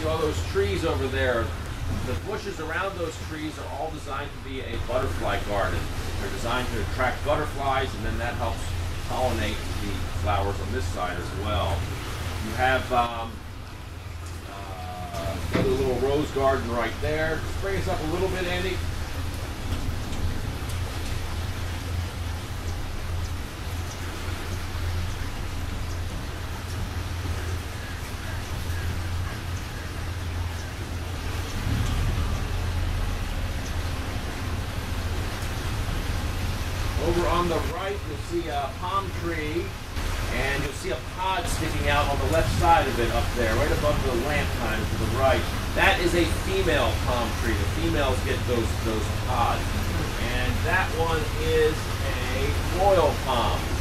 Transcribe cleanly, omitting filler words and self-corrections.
see all those trees over there. The bushes around those trees are all designed to be a butterfly garden. They're designed to attract butterflies, and then that helps pollinate the flowers on this side as well. You have another little rose garden right there. Just bring us up a little bit, Andy. Over on the right, you'll see a palm tree, and you'll see a pod sticking out on the left side of it up there, right above the lamp kind of to the right. That is a female palm tree. The females get those pods. And that one is a royal palm.